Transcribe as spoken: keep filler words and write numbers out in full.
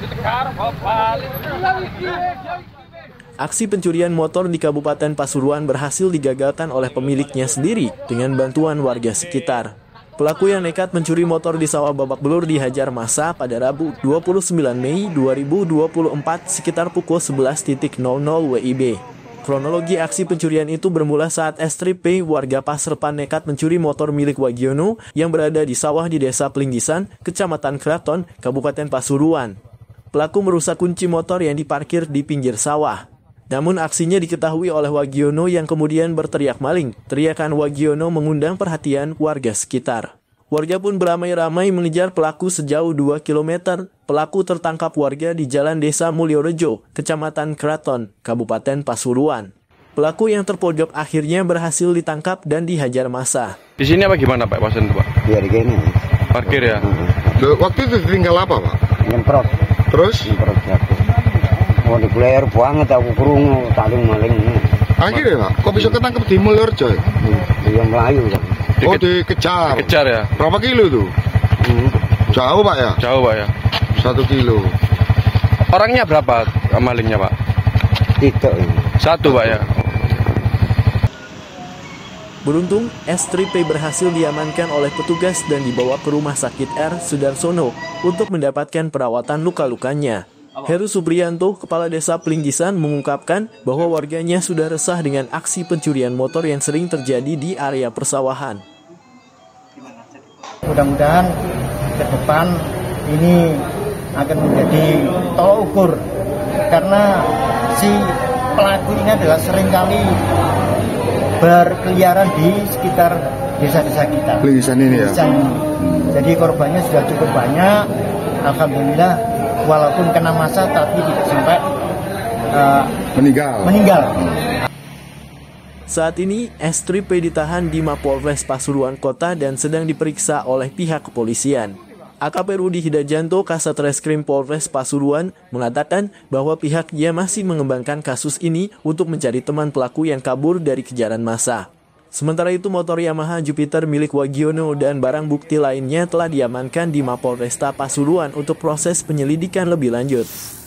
Aksi pencurian motor di Kabupaten Pasuruan berhasil digagalkan oleh pemiliknya sendiri dengan bantuan warga sekitar. Pelaku yang nekat mencuri motor di sawah Babak Belur dihajar massa pada Rabu dua puluh sembilan Mei dua ribu dua puluh empat sekitar pukul sebelas nol nol W I B. Kronologi aksi pencurian itu bermula saat Estri P, warga Pasrepan, nekat mencuri motor milik Wagiono yang berada di sawah di Desa Plinggisan, Kecamatan Kraton, Kabupaten Pasuruan. Pelaku merusak kunci motor yang diparkir di pinggir sawah. Namun aksinya diketahui oleh Wagiono yang kemudian berteriak maling. Teriakan Wagiono mengundang perhatian warga sekitar. Warga pun beramai-ramai mengejar pelaku sejauh dua kilometer. Pelaku tertangkap warga di Jalan Desa Mulyorejo, Kecamatan Kraton, Kabupaten Pasuruan. Pelaku yang terpojok akhirnya berhasil ditangkap dan dihajar massa. Di sini apa gimana Pak Pasen Pak? Ya di sini. Parkir ya. Loh, waktu itu tinggal apa Pak? Nyemprot. Terus? Nyemprot jatuh. Oh di player banget aku kurung taling maling. Akhirnya Pak, kok bisa ketangkep di Mulyorejo? Dia Melayu kan. Oh dikejar. Dikejar ya. Berapa kilo tuh? Hmm. Jauh Pak ya? Jauh Pak ya. Satu kilo. Orangnya berapa malingnya Pak? Tiga ini. Satu Pak ya. Beruntung, Estri P berhasil diamankan oleh petugas dan dibawa ke Rumah Sakit R Sudarsono untuk mendapatkan perawatan luka-lukanya. Heru Supriyanto, Kepala Desa Plinggisan, mengungkapkan bahwa warganya sudah resah dengan aksi pencurian motor yang sering terjadi di area persawahan. Mudah-mudahan ke depan ini akan menjadi tolak ukur karena si pelaku ini adalah seringkali berkeliaran di sekitar desa-desa kita. Plinggisan ini ya. Plinggisan ini. Jadi korbannya sudah cukup banyak. Alhamdulillah walaupun kena massa tapi tidak sampai uh, meninggal. meninggal. Saat ini, Estri P ditahan di Mapolres Pasuruan Kota dan sedang diperiksa oleh pihak kepolisian. A K P Rudi Hidajanto, Kasat Reskrim Polres Pasuruan, mengatakan bahwa pihaknya masih mengembangkan kasus ini untuk mencari teman pelaku yang kabur dari kejaran massa. Sementara itu, motor Yamaha Jupiter milik Wagiono dan barang bukti lainnya telah diamankan di Mapolresta Pasuruan untuk proses penyelidikan lebih lanjut.